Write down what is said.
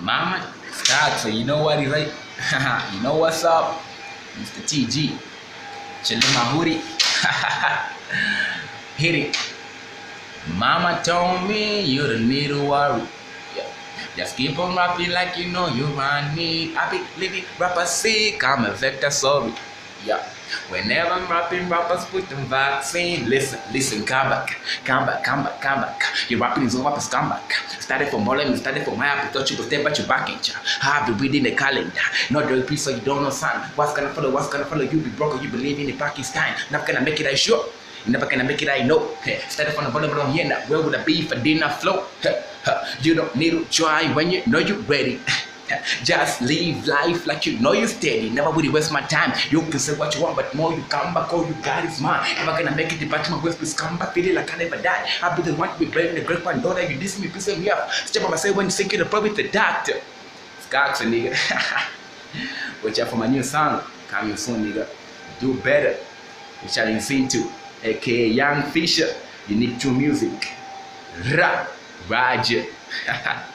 Mama, Coaxer, you know what he's like? You know what's up? Mr. TG. Chillin' my hoodie. Hit it. Mama told me you don't need to worry. Yeah. Just keep on rapping like you know you run me. I be living rapper sick, I'm a vector sorry. Yeah. Whenever I'm rapping, rappers put them vaccine. Listen, come back. Your rapping is over, come back. Started from bottom, started from high, I thought you could step at your back in cha. Have to read in the calendar. Not the piece so you don't know son. What's gonna follow, you be broke or you believe in the Pakistan. Not gonna make it, I sure. You never gonna make it, I know. Started from the bottom, but here now. Where would I be for dinner flow? You don't need to try when you know you're ready. Just live life like you know you're steady. Never would you waste my time. You can say what you want, but more you come back, all you got is mine. Never gonna make it, the batch my waist, please come back, feeling like I never die. I'll be the one to be braving the great one. Daughter, you diss me, piss me up. Step on myself when you think you're probably the doctor. Coaxer, nigga. Watch out for my new song. Coming soon, nigga. Do better. Which I listen to, aka Young Fisher. You need true music. Roger.